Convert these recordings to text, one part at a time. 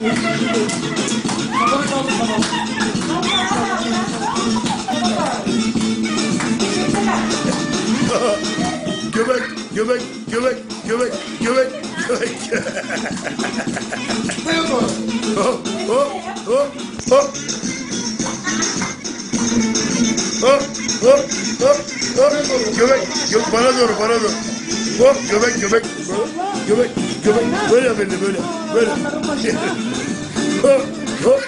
Göbek, göbek, göbek, göbek, göbek, göbek. Hop, hop, hop, hop. Hop, hop, hop, hop. Göbek, göbek, bana doğru, bana doğru. Hop, göbek, göbek, göbek, göbek. Böyle böyle, böyle, böyle. Hop, hop.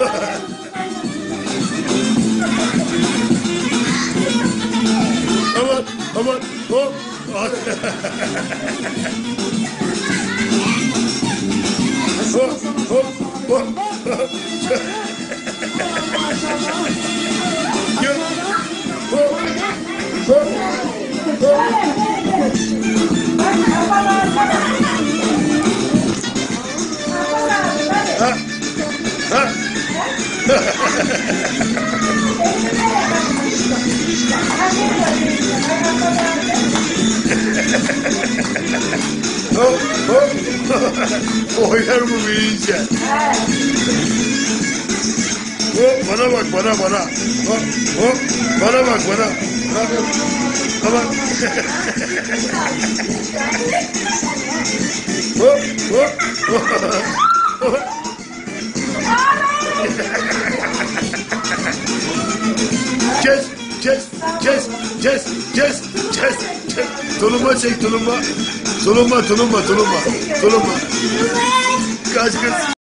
Aman, aman, hop. Hop, hop, hop. Gel. Hop, hop, hop. Ha, ha. Hop, hop. Oynar mı büyüyünce? Hop, bana bak, bana. Hop, hop, bana bak, bana. Aman. Hop, hop, hop. Kes, kes, kes, kes, kes, kes, kes. Tulumba çek, tulumba. Tulumba. Kaç kız.